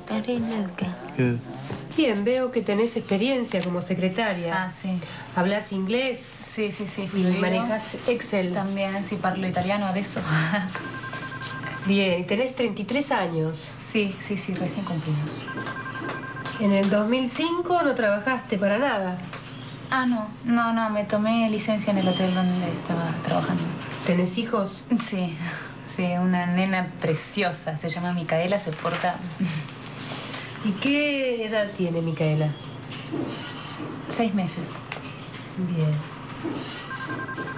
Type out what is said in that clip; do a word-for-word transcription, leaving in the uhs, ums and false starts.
Estaré loca. ¿Qué? Bien, veo que tenés experiencia como secretaria. Ah, sí. ¿Hablas inglés? Sì, sì, sì, ¿Y fluido. manejas Excel? También, sì, parlo italiano adesso. Bien, y tenés treinta y tres años. Sí, sí, sí, recién cumplimos. En el dos mil cinco no trabajaste para nada. Ah, no, no, no, me tomé licencia en el hotel donde estaba trabajando. ¿Tenés hijos? Sí, sí, una nena preciosa, se llama Micaela, se porta... ¿Y qué edad tiene Micaela? Seis meses. Bien.